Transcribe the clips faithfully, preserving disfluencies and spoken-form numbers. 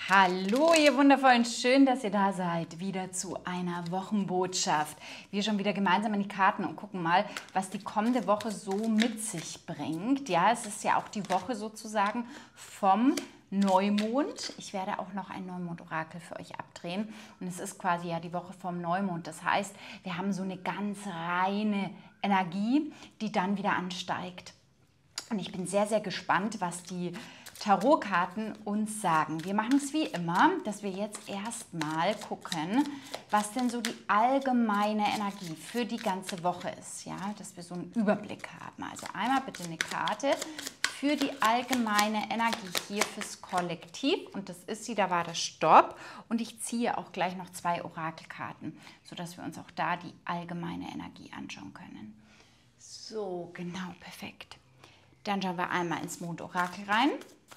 Hallo ihr Wundervollen, schön, dass ihr da seid, wieder zu einer Wochenbotschaft. Wir schon wieder gemeinsam in die Karten und gucken mal, was die kommende Woche so mit sich bringt. Ja, es ist ja auch die Woche sozusagen vom Neumond. Ich werde auch noch ein Neumond-Orakel für euch abdrehen und es ist quasi ja die Woche vom Neumond. Das heißt, wir haben so eine ganz reine Energie, die dann wieder ansteigt. Und ich bin sehr, sehr gespannt, was die Tarotkarten uns sagen. Wir machen es wie immer, dass wir jetzt erstmal gucken, was denn so die allgemeine Energie für die ganze Woche ist. Ja, dass wir so einen Überblick haben. Also einmal bitte eine Karte für die allgemeine Energie hier fürs Kollektiv. Und das ist sie, da war das Stopp. Und ich ziehe auch gleich noch zwei Orakelkarten, sodass wir uns auch da die allgemeine Energie anschauen können. So, genau, perfekt. Dann schauen wir einmal ins Mondorakel rein,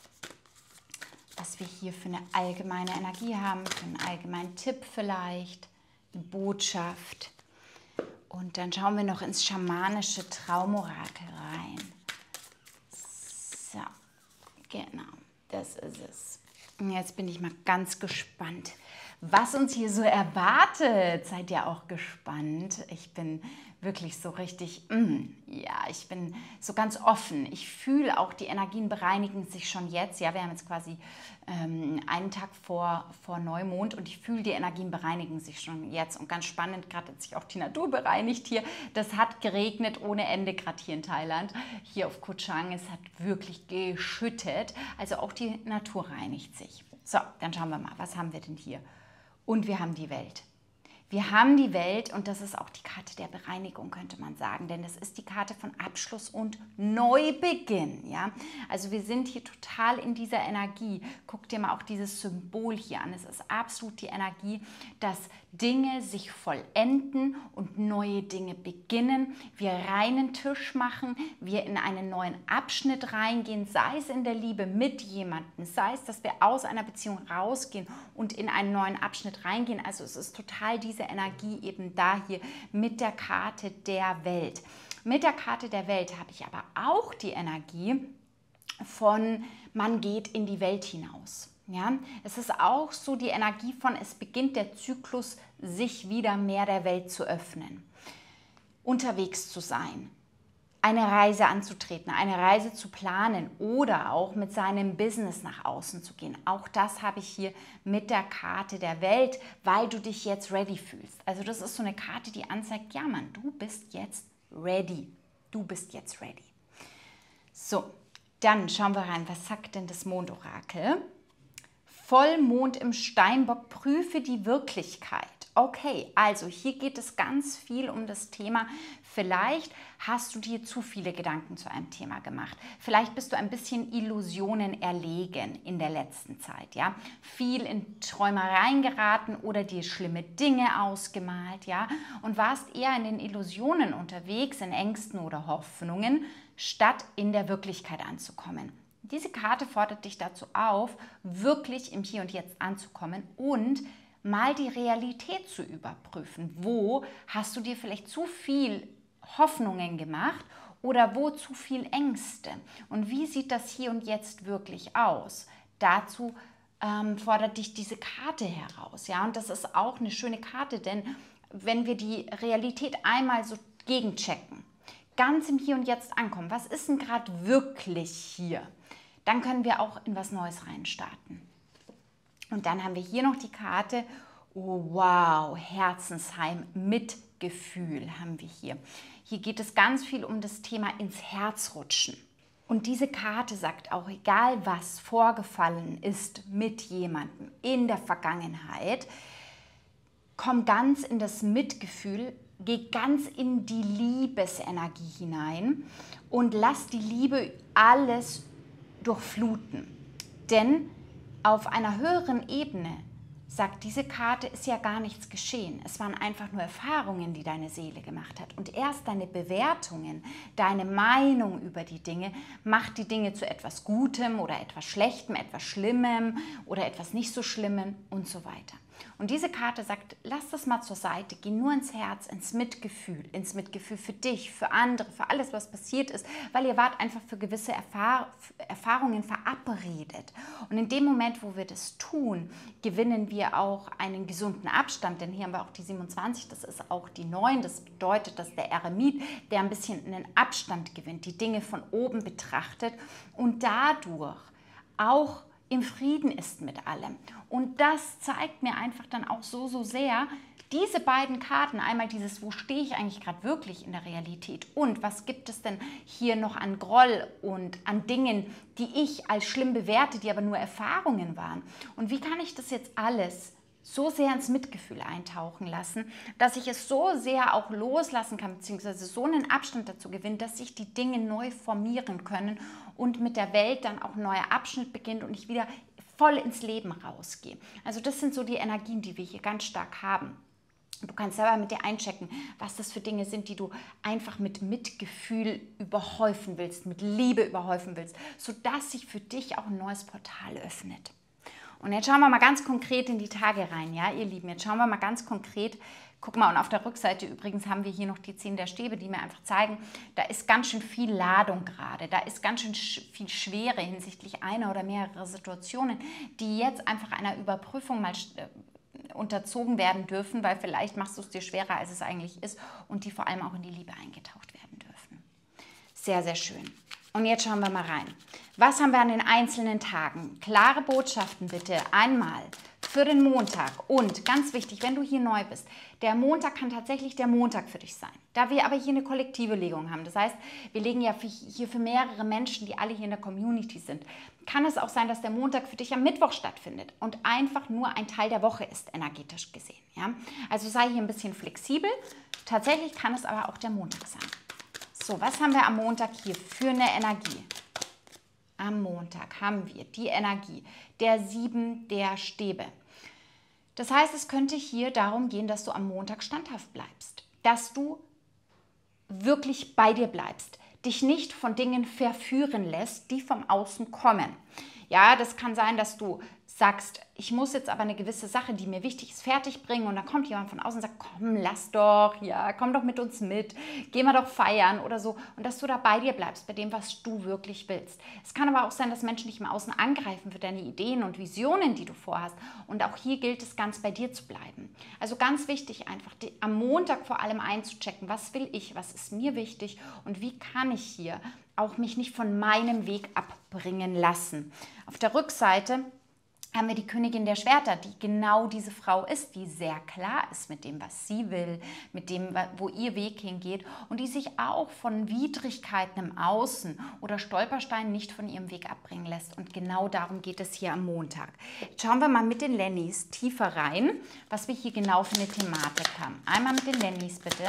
was wir hier für eine allgemeine Energie haben, für einen allgemeinen Tipp vielleicht, eine Botschaft. Und dann schauen wir noch ins schamanische Traumorakel rein. So, genau, das ist es. Und jetzt bin ich mal ganz gespannt, was uns hier so erwartet. Seid ihr auch gespannt? Ich bin wirklich so richtig, mm, ja, ich bin so ganz offen. Ich fühle auch, die Energien bereinigen sich schon jetzt. Ja, wir haben jetzt quasi ähm, einen Tag vor, vor Neumond und ich fühle, die Energien bereinigen sich schon jetzt. Und ganz spannend, gerade hat sich auch die Natur bereinigt hier. Das hat geregnet ohne Ende, gerade hier in Thailand. Hier auf Koh Chang, es hat wirklich geschüttet. Also auch die Natur reinigt sich. So, dann schauen wir mal, was haben wir denn hier? Und wir haben die Welt. Wir haben die Welt und das ist auch die Karte der Bereinigung, könnte man sagen, denn das ist die Karte von Abschluss und Neubeginn. Ja? Also wir sind hier total in dieser Energie. Guck dir mal auch dieses Symbol hier an. Es ist absolut die Energie, dass Dinge sich vollenden und neue Dinge beginnen. Wir reinen Tisch machen, wir in einen neuen Abschnitt reingehen, sei es in der Liebe mit jemandem, sei es, dass wir aus einer Beziehung rausgehen und in einen neuen Abschnitt reingehen. Also es ist total diese Energie eben da hier mit der Karte der Welt. Mit der Karte der Welt habe ich aber auch die Energie von man geht in die Welt hinaus. Ja, es ist auch so die Energie von, es beginnt der Zyklus, sich wieder mehr der Welt zu öffnen, unterwegs zu sein, eine Reise anzutreten, eine Reise zu planen oder auch mit seinem Business nach außen zu gehen. Auch das habe ich hier mit der Karte der Welt, weil du dich jetzt ready fühlst. Also das ist so eine Karte, die anzeigt, ja Mann, du bist jetzt ready. Du bist jetzt ready. So, dann schauen wir rein, was sagt denn das Mondorakel? Vollmond im Steinbock, prüfe die Wirklichkeit. Okay, also hier geht es ganz viel um das Thema, vielleicht hast du dir zu viele Gedanken zu einem Thema gemacht. Vielleicht bist du ein bisschen Illusionen erlegen in der letzten Zeit, ja. Viel in Träumereien geraten oder dir schlimme Dinge ausgemalt, ja. Und warst eher in den Illusionen unterwegs, in Ängsten oder Hoffnungen, statt in der Wirklichkeit anzukommen. Diese Karte fordert dich dazu auf, wirklich im Hier und Jetzt anzukommen und mal die Realität zu überprüfen. Wo hast du dir vielleicht zu viel Hoffnungen gemacht oder wo zu viel Ängste? Und wie sieht das Hier und Jetzt wirklich aus? Dazu ähm, fordert dich diese Karte heraus. Ja? Und das ist auch eine schöne Karte, denn wenn wir die Realität einmal so gegenchecken, ganz im Hier und Jetzt ankommen, was ist denn gerade wirklich hier? Dann können wir auch in was Neues reinstarten. Und dann haben wir hier noch die Karte, oh wow, Herzensheim, Mitgefühl haben wir hier. Hier geht es ganz viel um das Thema ins Herz rutschen. Und diese Karte sagt auch, egal was vorgefallen ist mit jemandem in der Vergangenheit, komm ganz in das Mitgefühl, geh ganz in die Liebesenergie hinein und lass die Liebe alles durchfluten. Denn auf einer höheren Ebene sagt diese Karte, ist ja gar nichts geschehen. Es waren einfach nur Erfahrungen, die deine Seele gemacht hat. Und erst deine Bewertungen, deine Meinung über die Dinge, macht die Dinge zu etwas Gutem oder etwas Schlechtem, etwas Schlimmem oder etwas nicht so Schlimmem und so weiter. Und diese Karte sagt, lass das mal zur Seite, geh nur ins Herz, ins Mitgefühl, ins Mitgefühl für dich, für andere, für alles, was passiert ist, weil ihr wart einfach für gewisse Erfahr Erfahrungen verabredet. Und in dem Moment, wo wir das tun, gewinnen wir auch einen gesunden Abstand, denn hier haben wir auch die siebenundzwanzig, das ist auch die neun, das bedeutet, dass der Eremit, der ein bisschen einen Abstand gewinnt, die Dinge von oben betrachtet und dadurch auch im Frieden ist mit allem. Und das zeigt mir einfach dann auch so, so sehr, diese beiden Karten, einmal dieses, wo stehe ich eigentlich gerade wirklich in der Realität und was gibt es denn hier noch an Groll und an Dingen, die ich als schlimm bewerte, die aber nur Erfahrungen waren. Und wie kann ich das jetzt alles so sehr ins Mitgefühl eintauchen lassen, dass ich es so sehr auch loslassen kann, beziehungsweise so einen Abstand dazu gewinnen, dass sich die Dinge neu formieren können und mit der Welt dann auch ein neuer Abschnitt beginnt und ich wieder voll ins Leben rausgehe. Also das sind so die Energien, die wir hier ganz stark haben. Du kannst selber mit dir einchecken, was das für Dinge sind, die du einfach mit Mitgefühl überhäufen willst, mit Liebe überhäufen willst, sodass sich für dich auch ein neues Portal öffnet. Und jetzt schauen wir mal ganz konkret in die Tage rein, ja, ihr Lieben. Jetzt schauen wir mal ganz konkret. Guck mal, und auf der Rückseite übrigens haben wir hier noch die zehn der Stäbe, die mir einfach zeigen, da ist ganz schön viel Ladung gerade. Da ist ganz schön viel Schwere hinsichtlich einer oder mehrerer Situationen, die jetzt einfach einer Überprüfung mal unterzogen werden dürfen, weil vielleicht machst du es dir schwerer, als es eigentlich ist und die vor allem auch in die Liebe eingetaucht werden dürfen. Sehr, sehr schön. Und jetzt schauen wir mal rein. Was haben wir an den einzelnen Tagen? Klare Botschaften bitte einmal für den Montag. Und ganz wichtig, wenn du hier neu bist, der Montag kann tatsächlich der Montag für dich sein. Da wir aber hier eine kollektive Legung haben, das heißt, wir legen ja für, hier für mehrere Menschen, die alle hier in der Community sind, kann es auch sein, dass der Montag für dich am Mittwoch stattfindet und einfach nur ein Teil der Woche ist, energetisch gesehen. Ja? Also sei hier ein bisschen flexibel. Tatsächlich kann es aber auch der Montag sein. So, was haben wir am Montag hier für eine Energie? Am Montag haben wir die Energie der sieben der Stäbe. Das heißt, es könnte hier darum gehen, dass du am Montag standhaft bleibst, dass du wirklich bei dir bleibst, dich nicht von Dingen verführen lässt, die vom Außen kommen. Ja, das kann sein, dass du sagst, ich muss jetzt aber eine gewisse Sache, die mir wichtig ist, fertig bringen und dann kommt jemand von außen und sagt, komm, lass doch, ja, komm doch mit uns mit, geh mal doch feiern oder so und dass du da bei dir bleibst, bei dem, was du wirklich willst. Es kann aber auch sein, dass Menschen dich im Außen angreifen für deine Ideen und Visionen, die du vorhast und auch hier gilt es, ganz bei dir zu bleiben. Also ganz wichtig einfach, die, am Montag vor allem einzuchecken, was will ich, was ist mir wichtig und wie kann ich hier auch mich nicht von meinem Weg abbringen lassen. Auf der Rückseite haben wir die Königin der Schwerter, die genau diese Frau ist, die sehr klar ist mit dem, was sie will, mit dem, wo ihr Weg hingeht und die sich auch von Widrigkeiten im Außen oder Stolpersteinen nicht von ihrem Weg abbringen lässt. Und genau darum geht es hier am Montag. Jetzt schauen wir mal mit den Lennys tiefer rein, was wir hier genau für eine Thematik haben. Einmal mit den Lennys bitte.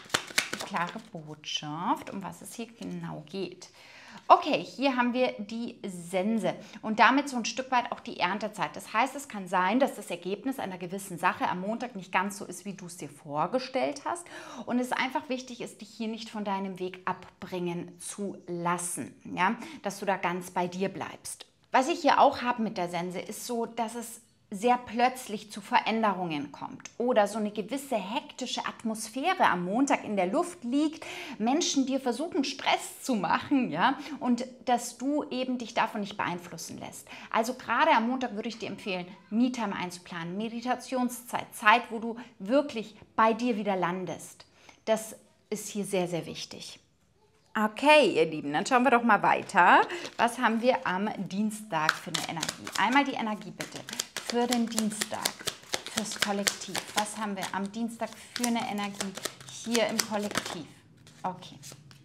Die klare Botschaft, um was es hier genau geht. Okay, hier haben wir die Sense und damit so ein Stück weit auch die Erntezeit. Das heißt, es kann sein, dass das Ergebnis einer gewissen Sache am Montag nicht ganz so ist, wie du es dir vorgestellt hast und es einfach wichtig ist, dich hier nicht von deinem Weg abbringen zu lassen, ja? Dass du da ganz bei dir bleibst. Was ich hier auch habe mit der Sense, ist so, dass es sehr plötzlich zu Veränderungen kommt oder so eine gewisse hektische Atmosphäre am Montag in der Luft liegt, Menschen dir versuchen Stress zu machen, ja, und dass du eben dich davon nicht beeinflussen lässt. Also gerade am Montag würde ich dir empfehlen, Me-Time einzuplanen, Meditationszeit, Zeit, wo du wirklich bei dir wieder landest. Das ist hier sehr, sehr wichtig. Okay, ihr Lieben, dann schauen wir doch mal weiter. Was haben wir am Dienstag für eine Energie? Einmal die Energie bitte für den Dienstag, fürs Kollektiv. Was haben wir am Dienstag für eine Energie hier im Kollektiv? Okay.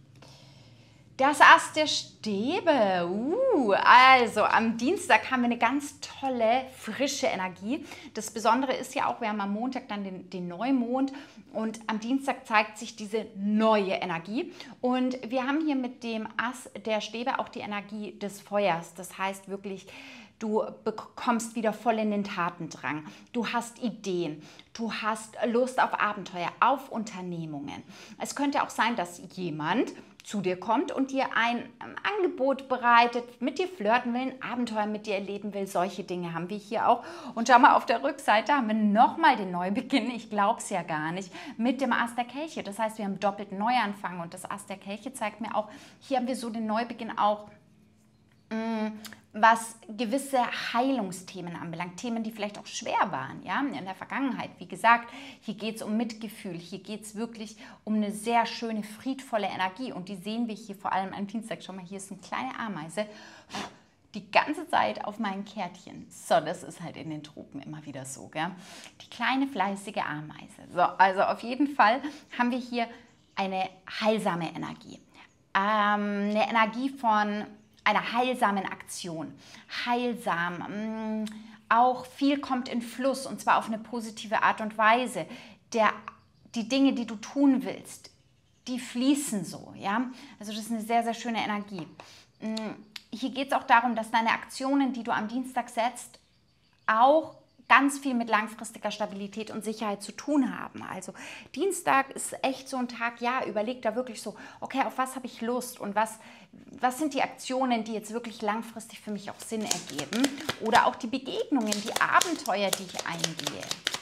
Das Ass der Stäbe. Uh, also am Dienstag haben wir eine ganz tolle, frische Energie. Das Besondere ist ja auch, wir haben am Montag dann den, den Neumond und am Dienstag zeigt sich diese neue Energie. Und wir haben hier mit dem Ass der Stäbe auch die Energie des Feuers. Das heißt wirklich, du bekommst wieder voll in den Tatendrang. Du hast Ideen. Du hast Lust auf Abenteuer, auf Unternehmungen. Es könnte auch sein, dass jemand zu dir kommt und dir ein ähm, Angebot bereitet, mit dir flirten will, ein Abenteuer mit dir erleben will. Solche Dinge haben wir hier auch. Und schau mal, auf der Rückseite haben wir nochmal den Neubeginn. Ich glaube es ja gar nicht. Mit dem Ass der Kelche. Das heißt, wir haben doppelten Neuanfang. Und das Ass der Kelche zeigt mir auch, hier haben wir so den Neubeginn auch, mh, was gewisse Heilungsthemen anbelangt, Themen, die vielleicht auch schwer waren, ja, in der Vergangenheit. Wie gesagt, hier geht es um Mitgefühl, hier geht es wirklich um eine sehr schöne, friedvolle Energie und die sehen wir hier vor allem am Dienstag. Schau mal, hier ist eine kleine Ameise, die ganze Zeit auf meinen Kärtchen. So, das ist halt in den Tropen immer wieder so, gell? Die kleine, fleißige Ameise. So, also auf jeden Fall haben wir hier eine heilsame Energie. Ähm, eine Energie von einer heilsamen Aktion. Heilsam, mh, auch viel kommt in Fluss und zwar auf eine positive Art und Weise. Der, die Dinge, die du tun willst, die fließen so. Ja? Also das ist eine sehr, sehr schöne Energie. Mh, hier geht es auch darum, dass deine Aktionen, die du am Dienstag setzt, auch ganz viel mit langfristiger Stabilität und Sicherheit zu tun haben. Also Dienstag ist echt so ein Tag, ja, überleg da wirklich so, okay, auf was habe ich Lust und was, was sind die Aktionen, die jetzt wirklich langfristig für mich auch Sinn ergeben oder auch die Begegnungen, die Abenteuer, die ich eingehe.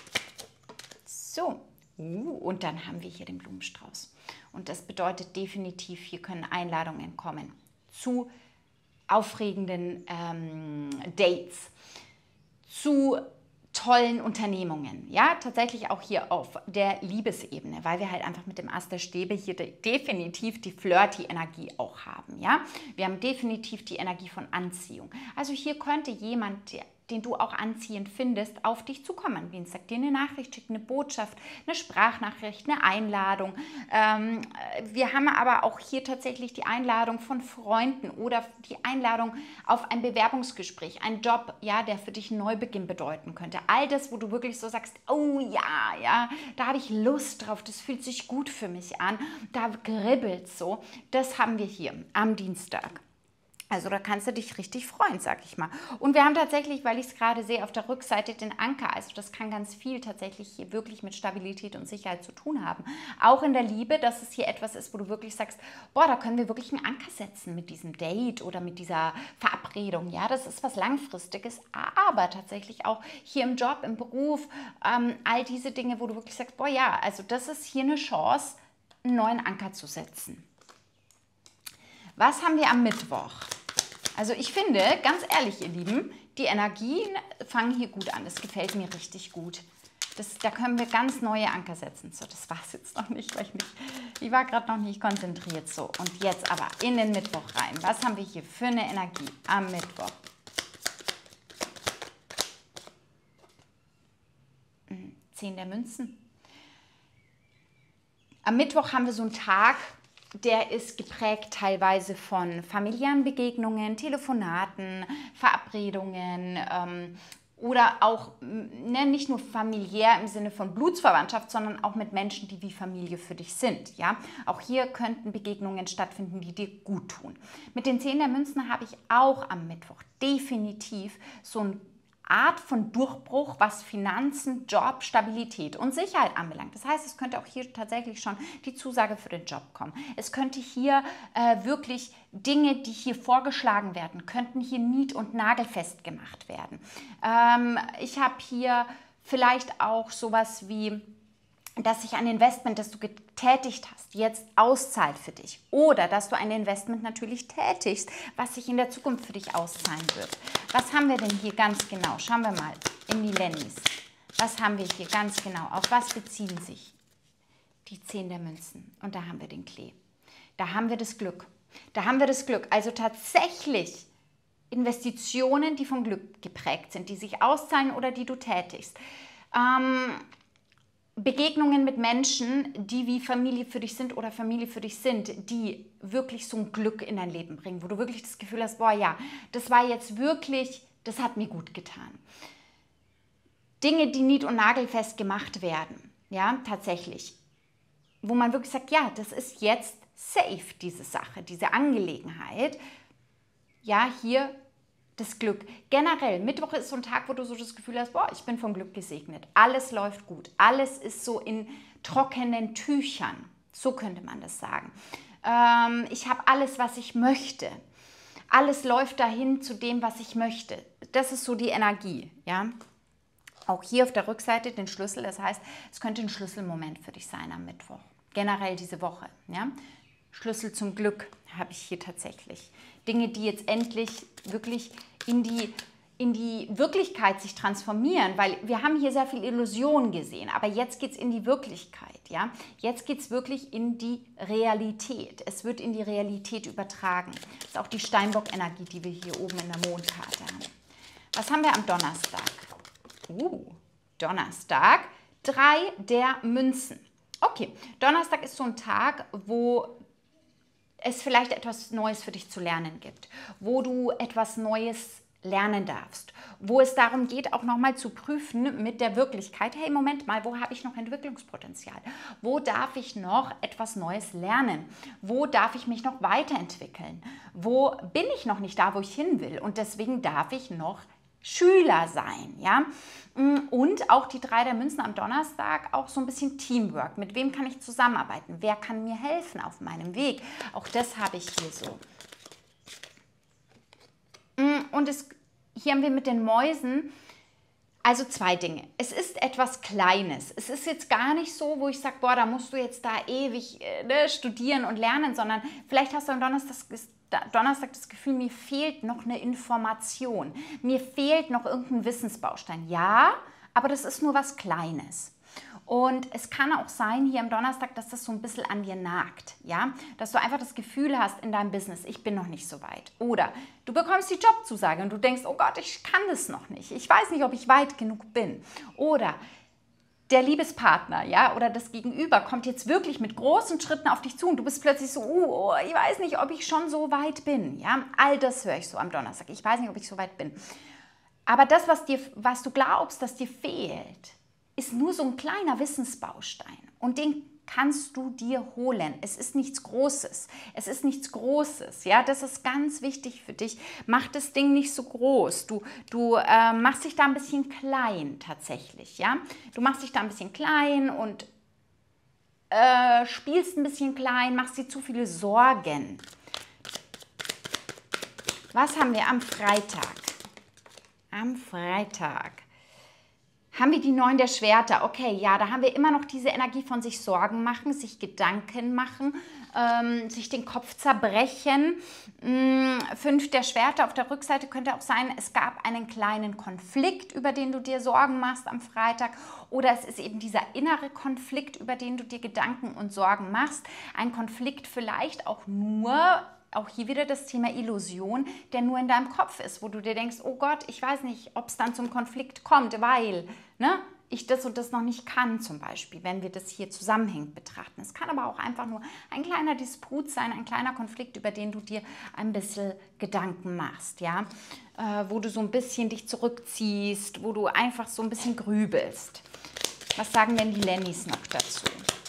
So, uh, und dann haben wir hier den Blumenstrauß. Und das bedeutet definitiv, hier können Einladungen kommen zu aufregenden ähm, Dates, zu tollen Unternehmungen, ja, tatsächlich auch hier auf der Liebesebene, weil wir halt einfach mit dem Ass der Stäbe hier de definitiv die Flirty-Energie auch haben, ja. Wir haben definitiv die Energie von Anziehung. Also hier könnte jemand, der den du auch anziehend findest, auf dich zukommen am Dienstag, dir eine Nachricht schickt, eine Botschaft, eine Sprachnachricht, eine Einladung. Ähm, wir haben aber auch hier tatsächlich die Einladung von Freunden oder die Einladung auf ein Bewerbungsgespräch, ein Job, ja, der für dich einen Neubeginn bedeuten könnte. All das, wo du wirklich so sagst, oh ja, ja, da habe ich Lust drauf, das fühlt sich gut für mich an, da kribbelt so, das haben wir hier am Dienstag. Also da kannst du dich richtig freuen, sag ich mal. Und wir haben tatsächlich, weil ich es gerade sehe, auf der Rückseite den Anker. Also das kann ganz viel tatsächlich hier wirklich mit Stabilität und Sicherheit zu tun haben. Auch in der Liebe, dass es hier etwas ist, wo du wirklich sagst, boah, da können wir wirklich einen Anker setzen mit diesem Date oder mit dieser Verabredung. Ja, das ist was Langfristiges, aber tatsächlich auch hier im Job, im Beruf, ähm, all diese Dinge, wo du wirklich sagst, boah ja, also das ist hier eine Chance, einen neuen Anker zu setzen. Was haben wir am Mittwoch? Also ich finde, ganz ehrlich, ihr Lieben, die Energien fangen hier gut an. Das gefällt mir richtig gut. Das, da können wir ganz neue Anker setzen. So, das war es jetzt noch nicht, weil ich nicht, ich war gerade noch nicht konzentriert. So, und jetzt aber in den Mittwoch rein. Was haben wir hier für eine Energie am Mittwoch? Zehn der Münzen. Am Mittwoch haben wir so einen Tag, der ist geprägt teilweise von familiären Begegnungen, Telefonaten, Verabredungen ähm, oder auch ne, nicht nur familiär im Sinne von Blutsverwandtschaft, sondern auch mit Menschen, die wie Familie für dich sind. Ja? Auch hier könnten Begegnungen stattfinden, die dir gut tun. Mit den Zehn der Münzen habe ich auch am Mittwoch definitiv so ein Art von Durchbruch, was Finanzen, Job, Stabilität und Sicherheit anbelangt. Das heißt, es könnte auch hier tatsächlich schon die Zusage für den Job kommen. Es könnte hier äh, wirklich Dinge, die hier vorgeschlagen werden, könnten hier nied- und nagelfest gemacht werden. Ähm, ich habe hier vielleicht auch sowas wie, dass sich ein Investment, das du getätigt hast, jetzt auszahlt für dich. Oder dass du ein Investment natürlich tätigst, was sich in der Zukunft für dich auszahlen wird. Was haben wir denn hier ganz genau? Schauen wir mal in die Lennys. Was haben wir hier ganz genau? Auf was beziehen sich die Zehn der Münzen? Und da haben wir den Klee. Da haben wir das Glück. Da haben wir das Glück. Also tatsächlich Investitionen, die von Glück geprägt sind, die sich auszahlen oder die du tätigst. Ähm... Begegnungen mit Menschen, die wie Familie für dich sind oder Familie für dich sind, die wirklich so ein Glück in dein Leben bringen, wo du wirklich das Gefühl hast, boah ja, das war jetzt wirklich, das hat mir gut getan. Dinge, die nied- und nagelfest gemacht werden, ja, tatsächlich, wo man wirklich sagt, ja, das ist jetzt safe, diese Sache, diese Angelegenheit, ja, hier das Glück. Generell, Mittwoch ist so ein Tag, wo du so das Gefühl hast, boah, ich bin vom Glück gesegnet. Alles läuft gut. Alles ist so in trockenen Tüchern. So könnte man das sagen. ähm, ich habe alles, was ich möchte. Alles läuft dahin zu dem, was ich möchte. Das ist so die Energie, ja. Auch hier auf der Rückseite den Schlüssel, das heißt, es könnte ein Schlüsselmoment für dich sein am Mittwoch. Generell diese Woche, ja. Schlüssel zum Glück habe ich hier tatsächlich. Dinge, die jetzt endlich wirklich in die, in die Wirklichkeit sich transformieren, weil wir haben hier sehr viel Illusion gesehen, aber jetzt geht es in die Wirklichkeit, ja. Jetzt geht es wirklich in die Realität. Es wird in die Realität übertragen. Das ist auch die Steinbock-Energie, die wir hier oben in der Mondkarte haben. Was haben wir am Donnerstag? Uh, Donnerstag, drei der Münzen. Okay, Donnerstag ist so ein Tag, wo es vielleicht etwas Neues für dich zu lernen gibt, wo du etwas Neues lernen darfst, wo es darum geht, auch nochmal zu prüfen mit der Wirklichkeit, hey, Moment mal, wo habe ich noch Entwicklungspotenzial? Wo darf ich noch etwas Neues lernen? Wo darf ich mich noch weiterentwickeln? Wo bin ich noch nicht da, wo ich hin will? Und deswegen darf ich noch Schüler sein, ja. Und auch die drei der Münzen am Donnerstag, auch so ein bisschen Teamwork. Mit wem kann ich zusammenarbeiten? Wer kann mir helfen auf meinem Weg? Auch das habe ich hier so. Und es, hier haben wir mit den Mäusen, also zwei Dinge. Es ist etwas Kleines. Es ist jetzt gar nicht so, wo ich sage, boah, da musst du jetzt da ewig äh, ne, studieren und lernen, sondern vielleicht hast du am Donnerstag Donnerstag das Gefühl, mir fehlt noch eine Information, mir fehlt noch irgendein Wissensbaustein. Ja, aber das ist nur was Kleines. Und es kann auch sein hier am Donnerstag, dass das so ein bisschen an dir nagt, ja? Dass du einfach das Gefühl hast in deinem Business, ich bin noch nicht so weit. Oder du bekommst die Jobzusage und du denkst, oh Gott, ich kann das noch nicht. Ich weiß nicht, ob ich weit genug bin. Oder der Liebespartner, ja, oder das Gegenüber kommt jetzt wirklich mit großen Schritten auf dich zu und du bist plötzlich so, uh, oh, ich weiß nicht, ob ich schon so weit bin, ja. All das höre ich so am Donnerstag. Ich weiß nicht, ob ich so weit bin. Aber das, was dir, was du glaubst, dass dir fehlt, ist nur so ein kleiner Wissensbaustein und den kannst du dir holen. Es ist nichts Großes. Es ist nichts Großes. Ja, das ist ganz wichtig für dich. Mach das Ding nicht so groß. Du, du äh, machst dich da ein bisschen klein tatsächlich. Ja, du machst dich da ein bisschen klein und äh, spielst ein bisschen klein, machst dir zu viele Sorgen. Was haben wir am Freitag? Am Freitag haben wir die Neun der Schwerter. Okay, ja, da haben wir immer noch diese Energie von sich Sorgen machen, sich Gedanken machen, ähm, sich den Kopf zerbrechen. Mm, Fünf der Schwerter auf der Rückseite könnte auch sein, es gab einen kleinen Konflikt, über den du dir Sorgen machst am Freitag. Oder es ist eben dieser innere Konflikt, über den du dir Gedanken und Sorgen machst. Ein Konflikt vielleicht auch nur, auch hier wieder das Thema Illusion, der nur in deinem Kopf ist, wo du dir denkst, oh Gott, ich weiß nicht, ob es dann zum Konflikt kommt, weil ne, ich das und das noch nicht kann zum Beispiel, wenn wir das hier zusammenhängend betrachten. Es kann aber auch einfach nur ein kleiner Disput sein, ein kleiner Konflikt, über den du dir ein bisschen Gedanken machst, ja, äh, wo du so ein bisschen dich zurückziehst, wo du einfach so ein bisschen grübelst. Was sagen denn die Lennys noch dazu?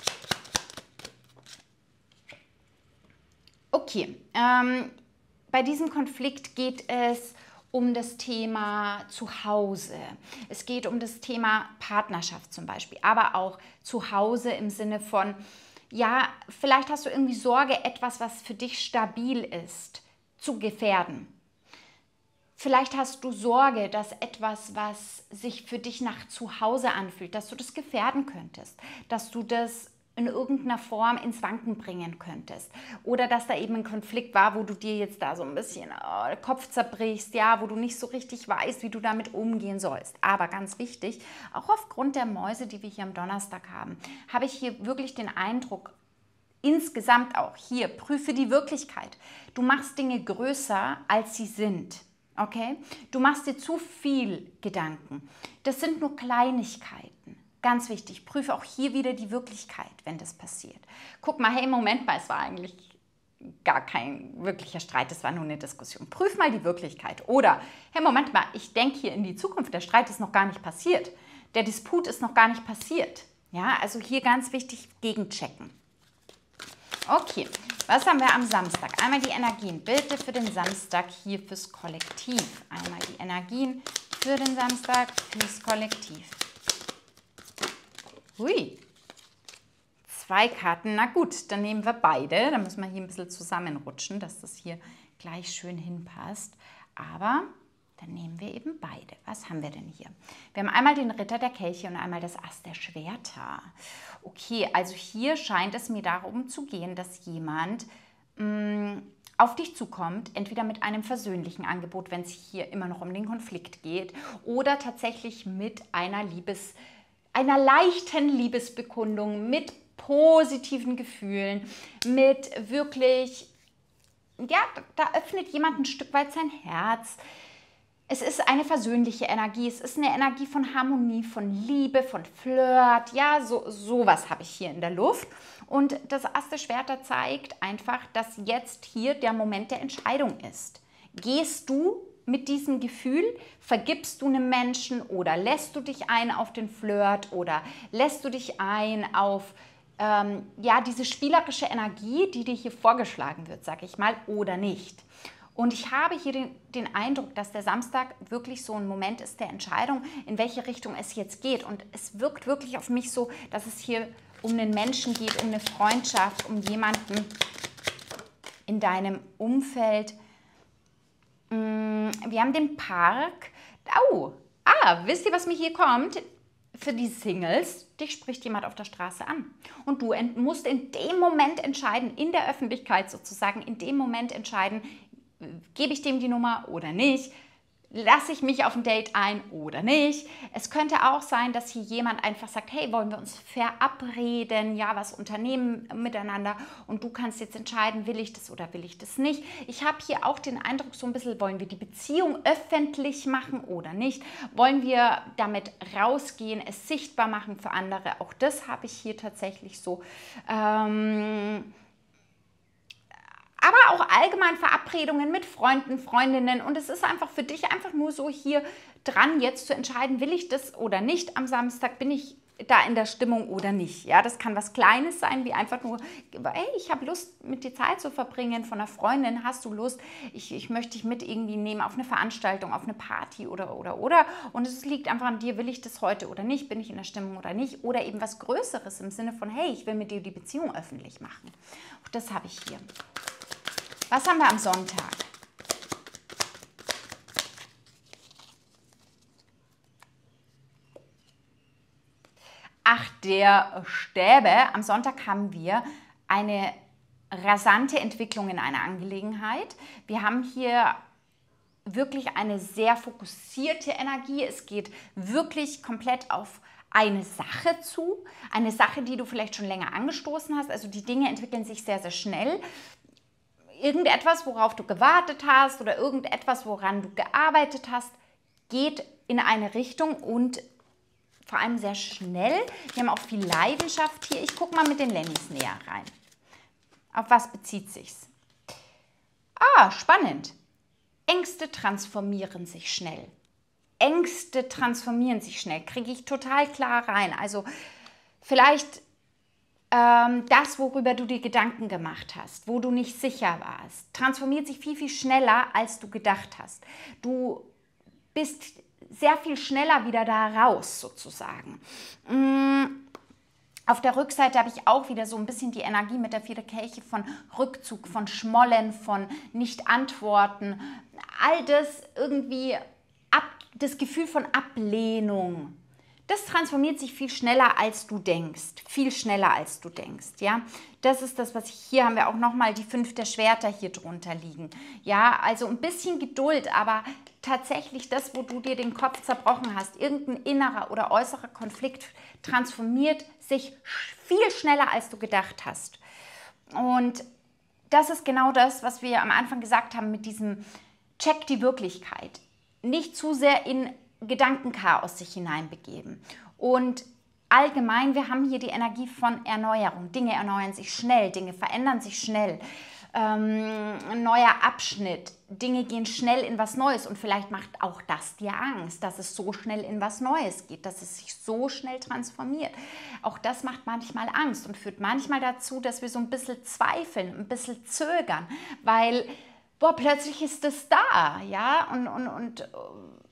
Okay, ähm, bei diesem Konflikt geht es um das Thema Zuhause. Es geht um das Thema Partnerschaft zum Beispiel, aber auch Zuhause im Sinne von, ja, vielleicht hast du irgendwie Sorge, etwas, was für dich stabil ist, zu gefährden. Vielleicht hast du Sorge, dass etwas, was sich für dich nach Zuhause anfühlt, dass du das gefährden könntest, dass du das in irgendeiner Form ins Wanken bringen könntest. Oder dass da eben ein Konflikt war, wo du dir jetzt da so ein bisschen oh, den Kopf zerbrichst, ja, wo du nicht so richtig weißt, wie du damit umgehen sollst. Aber ganz wichtig, auch aufgrund der Mäuse, die wir hier am Donnerstag haben, habe ich hier wirklich den Eindruck, insgesamt auch hier, prüfe die Wirklichkeit. Du machst Dinge größer, als sie sind. Okay? Du machst dir zu viel Gedanken. Das sind nur Kleinigkeiten. Ganz wichtig, prüfe auch hier wieder die Wirklichkeit, wenn das passiert. Guck mal, hey, Moment mal, es war eigentlich gar kein wirklicher Streit, es war nur eine Diskussion. Prüf mal die Wirklichkeit. Oder, hey, Moment mal, ich denke hier in die Zukunft, der Streit ist noch gar nicht passiert. Der Disput ist noch gar nicht passiert. Ja, also hier ganz wichtig, gegenchecken. Okay, was haben wir am Samstag? Einmal die Energien, bitte für den Samstag hier fürs Kollektiv. Einmal die Energien für den Samstag fürs Kollektiv. Hui, Zwei Karten, na gut, dann nehmen wir beide. Da müssen wir hier ein bisschen zusammenrutschen, dass das hier gleich schön hinpasst. Aber dann nehmen wir eben beide. Was haben wir denn hier? Wir haben einmal den Ritter der Kelche und einmal das Ass der Schwerter. Okay, also hier scheint es mir darum zu gehen, dass jemand mh, auf dich zukommt, entweder mit einem versöhnlichen Angebot, wenn es hier immer noch um den Konflikt geht, oder tatsächlich mit einer Liebes, einer leichten Liebesbekundung, mit positiven Gefühlen, mit wirklich, ja, da öffnet jemand ein Stück weit sein Herz. Es ist eine versöhnliche Energie, es ist eine Energie von Harmonie, von Liebe, von Flirt, ja, so sowas habe ich hier in der Luft. Und das Ass der Schwerter zeigt einfach, dass jetzt hier der Moment der Entscheidung ist. Gehst du mit diesem Gefühl, vergibst du einem Menschen oder lässt du dich ein auf den Flirt oder lässt du dich ein auf ähm, ja, diese spielerische Energie, die dir hier vorgeschlagen wird, sag ich mal, oder nicht. Und ich habe hier den, den Eindruck, dass der Samstag wirklich so ein Moment ist der Entscheidung, in welche Richtung es jetzt geht. Und es wirkt wirklich auf mich so, dass es hier um einen Menschen geht, um eine Freundschaft, um jemanden in deinem Umfeld. Wir haben den Park. Oh, ah, wisst ihr, was mir hier kommt? Für die Singles, dich spricht jemand auf der Straße an. Und du musst in dem Moment entscheiden, in der Öffentlichkeit sozusagen, in dem Moment entscheiden, gebe ich dem die Nummer oder nicht? Lasse ich mich auf ein Date ein oder nicht? Es könnte auch sein, dass hier jemand einfach sagt, hey, wollen wir uns verabreden, ja, was unternehmen miteinander und du kannst jetzt entscheiden, will ich das oder will ich das nicht. Ich habe hier auch den Eindruck, so ein bisschen, wollen wir die Beziehung öffentlich machen oder nicht? Wollen wir damit rausgehen, es sichtbar machen für andere? Auch das habe ich hier tatsächlich so. Ähm Aber auch allgemein Verabredungen mit Freunden, Freundinnen. Und es ist einfach für dich einfach nur so hier dran, jetzt zu entscheiden, will ich das oder nicht. Am Samstag bin ich da in der Stimmung oder nicht. Ja, das kann was Kleines sein, wie einfach nur, hey, ich habe Lust, mit dir Zeit zu verbringen, von einer Freundin, hast du Lust, ich, ich möchte dich mit irgendwie nehmen auf eine Veranstaltung, auf eine Party oder, oder, oder. Und es liegt einfach an dir, will ich das heute oder nicht, bin ich in der Stimmung oder nicht. Oder eben was Größeres im Sinne von, hey, ich will mit dir die Beziehung öffentlich machen. Auch das habe ich hier. Was haben wir am Sonntag? Ach, der Stäbe. Am Sonntag haben wir eine rasante Entwicklung in einer Angelegenheit. Wir haben hier wirklich eine sehr fokussierte Energie. Es geht wirklich komplett auf eine Sache zu. Eine Sache, die du vielleicht schon länger angestoßen hast. Also die Dinge entwickeln sich sehr, sehr schnell. Irgendetwas, worauf du gewartet hast oder irgendetwas, woran du gearbeitet hast, geht in eine Richtung und vor allem sehr schnell. Wir haben auch viel Leidenschaft hier. Ich gucke mal mit den Lennys näher rein. Auf was bezieht sich's? Ah, spannend. Ängste transformieren sich schnell. Ängste transformieren sich schnell. Kriege ich total klar rein. Also vielleicht das, worüber du dir Gedanken gemacht hast, wo du nicht sicher warst, transformiert sich viel, viel schneller, als du gedacht hast. Du bist sehr viel schneller wieder da raus, sozusagen. Auf der Rückseite habe ich auch wieder so ein bisschen die Energie mit der Vier der Kelche von Rückzug, von Schmollen, von Nicht-Antworten. All das irgendwie, ab, das Gefühl von Ablehnung. Das transformiert sich viel schneller, als du denkst. Viel schneller, als du denkst, ja. Das ist das, was ich, hier haben wir auch nochmal die fünf der Schwerter hier drunter liegen. Ja, also ein bisschen Geduld, aber tatsächlich das, wo du dir den Kopf zerbrochen hast, irgendein innerer oder äußerer Konflikt transformiert sich viel schneller, als du gedacht hast. Und das ist genau das, was wir am Anfang gesagt haben mit diesem Check die Wirklichkeit. Nicht zu sehr in Gedankenchaos sich hineinbegeben. Und allgemein, wir haben hier die Energie von Erneuerung. Dinge erneuern sich schnell, Dinge verändern sich schnell. Ähm, ein neuer Abschnitt, Dinge gehen schnell in was Neues und vielleicht macht auch das dir Angst, dass es so schnell in was Neues geht, dass es sich so schnell transformiert. Auch das macht manchmal Angst und führt manchmal dazu, dass wir so ein bisschen zweifeln, ein bisschen zögern, weil, boah, plötzlich ist es da, ja, und, und, und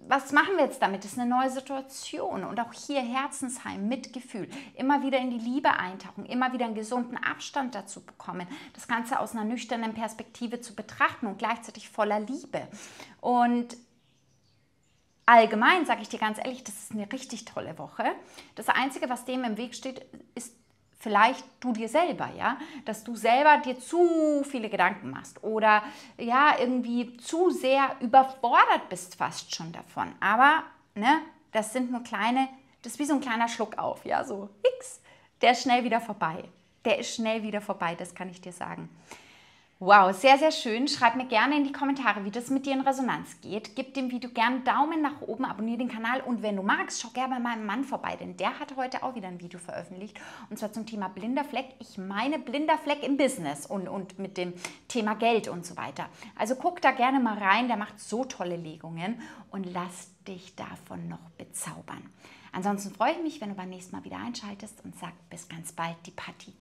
was machen wir jetzt damit? Das ist eine neue Situation und auch hier Herzensheim, Mitgefühl, immer wieder in die Liebe eintauchen, immer wieder einen gesunden Abstand dazu bekommen, das Ganze aus einer nüchternen Perspektive zu betrachten und gleichzeitig voller Liebe. Und allgemein sage ich dir ganz ehrlich, das ist eine richtig tolle Woche. Das Einzige, was dem im Weg steht, ist vielleicht du dir selber, ja, dass du selber dir zu viele Gedanken machst oder ja, irgendwie zu sehr überfordert bist fast schon davon. Aber, ne, das sind nur kleine, das ist wie so ein kleiner Schluck auf, ja, so X, der ist schnell wieder vorbei. Der ist schnell wieder vorbei, das kann ich dir sagen. Wow, sehr, sehr schön. Schreib mir gerne in die Kommentare, wie das mit dir in Resonanz geht. Gib dem Video gerne einen Daumen nach oben, abonniere den Kanal und wenn du magst, schau gerne bei meinem Mann vorbei, denn der hat heute auch wieder ein Video veröffentlicht und zwar zum Thema blinder Fleck. Ich meine blinder Fleck im Business und, und mit dem Thema Geld und so weiter. Also guck da gerne mal rein, der macht so tolle Legungen und lass dich davon noch bezaubern. Ansonsten freue ich mich, wenn du beim nächsten Mal wieder einschaltest und sag bis ganz bald, die Patti.